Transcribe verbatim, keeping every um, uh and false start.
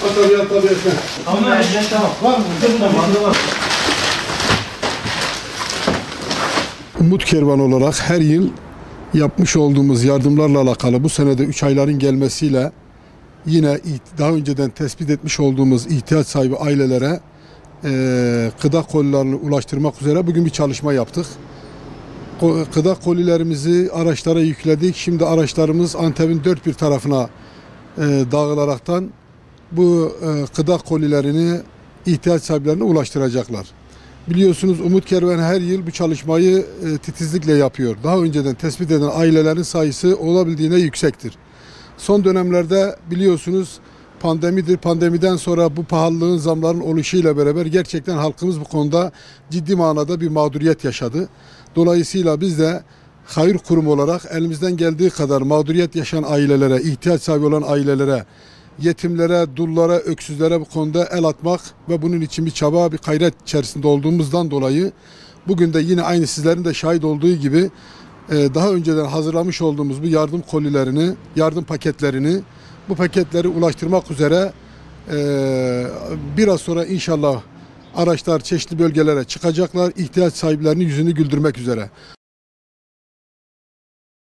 tabii ya tabii. Ama ehliyet tamam. Var mı? Burada var. Umut Kervan olarak her yıl yapmış olduğumuz yardımlarla alakalı bu senede üç ayların gelmesiyle yine daha önceden tespit etmiş olduğumuz ihtiyaç sahibi ailelere e, gıda kolilerini ulaştırmak üzere bugün bir çalışma yaptık. Gıda kolilerimizi araçlara yükledik. Şimdi araçlarımız Antep'in dört bir tarafına e, dağılaraktan bu e, gıda kolilerini ihtiyaç sahiplerine ulaştıracaklar. Biliyorsunuz Umut Kervan her yıl bu çalışmayı e, titizlikle yapıyor. Daha önceden tespit edilen ailelerin sayısı olabildiğine yüksektir. Son dönemlerde biliyorsunuz pandemidir. Pandemiden sonra bu pahalılığın, zamların oluşuyla beraber gerçekten halkımız bu konuda ciddi manada bir mağduriyet yaşadı. Dolayısıyla biz de hayır kurumu olarak elimizden geldiği kadar mağduriyet yaşayan ailelere, ihtiyaç sahibi olan ailelere, yetimlere, dullara, öksüzlere bu konuda el atmak ve bunun için bir çaba, bir gayret içerisinde olduğumuzdan dolayı bugün de yine aynı sizlerin de şahit olduğu gibi daha önceden hazırlamış olduğumuz bu yardım kolilerini, yardım paketlerini, bu paketleri ulaştırmak üzere biraz sonra inşallah araçlar çeşitli bölgelere çıkacaklar, ihtiyaç sahiplerinin yüzünü güldürmek üzere.